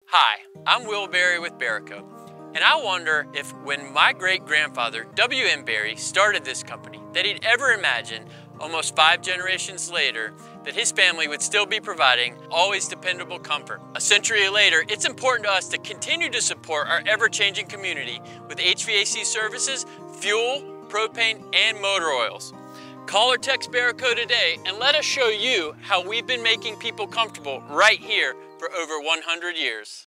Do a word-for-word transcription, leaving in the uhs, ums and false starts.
Hi, I'm Will Berry with Berico, and I wonder if when my great-grandfather, W M Berry, started this company, that he'd ever imagine, almost five generations later, that his family would still be providing always dependable comfort. A century later, it's important to us to continue to support our ever-changing community with H V A C services, fuel, propane, and motor oils. Call or text Berico today and let us show you how we've been making people comfortable right here for over one hundred years.